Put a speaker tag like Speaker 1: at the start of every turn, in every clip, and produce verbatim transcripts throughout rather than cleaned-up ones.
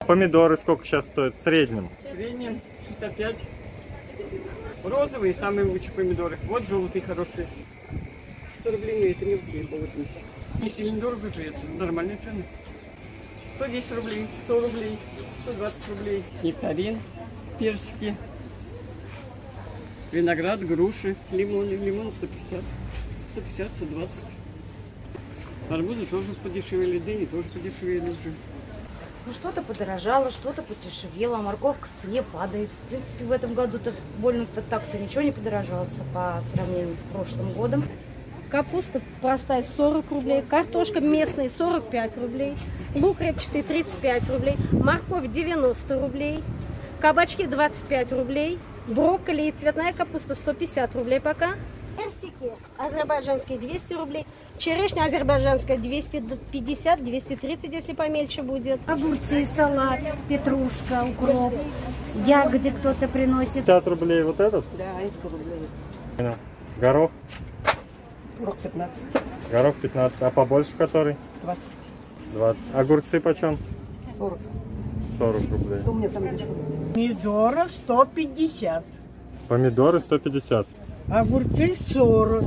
Speaker 1: Помидоры сколько сейчас стоят в среднем?
Speaker 2: В среднем шестьдесят пять. Розовые самые лучшие помидоры. Вот желтые хорошие. сто рублей, это мелкие, по восемьдесят. Не сильно дорого же, это нормальные цены. сто десять рублей, сто рублей, сто двадцать рублей. Нектарин, персики, виноград, груши, лимоны. Лимон сто пятьдесят, сто пятьдесят, сто двадцать. Арбузы тоже подешевели, дыни тоже подешевели уже.
Speaker 3: Ну, что-то подорожало, что-то подешевело, морковка в цене падает. В принципе, в этом году-то больно-то так-то ничего не подорожало по сравнению с прошлым годом. Капуста простая сорок рублей, картошка местная сорок пять рублей, лук репчатый тридцать пять рублей, морковь девяносто рублей, кабачки двадцать пять рублей, брокколи и цветная капуста сто пятьдесят рублей пока. Персики азербайджанские двести рублей, черешня азербайджанская двести пятьдесят, двести тридцать, если помельче будет. Огурцы, салат, петрушка, укроп, ягоды кто-то приносит.
Speaker 1: пятьдесят рублей вот этот?
Speaker 2: Да, и сто рублей.
Speaker 1: Горох?
Speaker 2: Горох пятнадцать.
Speaker 1: Горох пятнадцать. А побольше который?
Speaker 2: двадцать.
Speaker 1: двадцать. Огурцы почем?
Speaker 2: сорок.
Speaker 1: сорок рублей.
Speaker 2: Что у меня там дешевле?
Speaker 4: Помидоры сто пятьдесят.
Speaker 1: Помидоры сто пятьдесят.
Speaker 4: Огурцы сорок.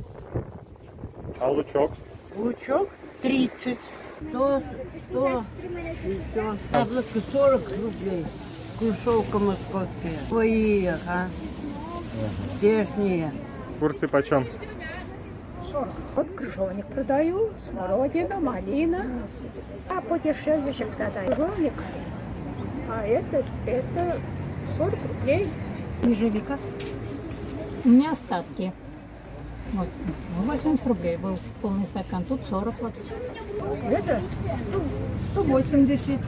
Speaker 1: А лучок?
Speaker 4: Лучок тридцать. сто, сто, сто. Яблоко сорок рублей. Кушевка московская. Ой, ага. Здешние.
Speaker 1: Огурцы почем?
Speaker 4: сорок. Вот крыжовник продаю, смородина, малина. А подешевле всегда даю. Крыжовник. А этот, это сорок рублей.
Speaker 5: Ежевика. У меня остатки. Вот, восемьдесят рублей был полный стакан, тут сорок вот.
Speaker 4: Это
Speaker 5: сто восемьдесят.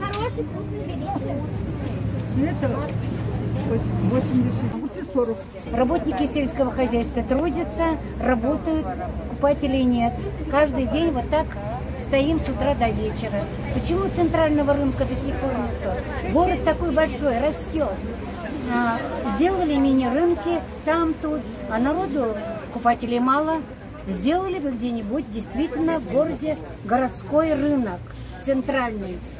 Speaker 5: Это восемьдесят. Вот и сорок.
Speaker 3: Работники сельского хозяйства трудятся, работают, покупателей нет. Каждый день вот так стоим с утра до вечера. Почему центрального рынка до сих пор нет? Город такой большой, растет. А, сделали мини-рынки там, тут, а народу, покупателей мало. Сделали бы где-нибудь действительно в городе городской рынок, центральный.